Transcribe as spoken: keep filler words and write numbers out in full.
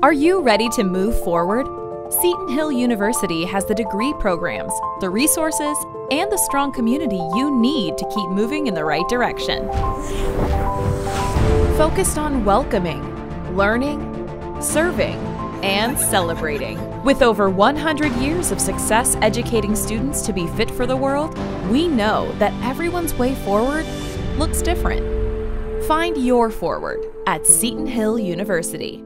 Are you ready to move forward? Seton Hill University has the degree programs, the resources, and the strong community you need to keep moving in the right direction. Focused on welcoming, learning, serving, and celebrating. With over one hundred years of success educating students to be fit for the world, we know that everyone's way forward looks different. Find your forward at Seton Hill University.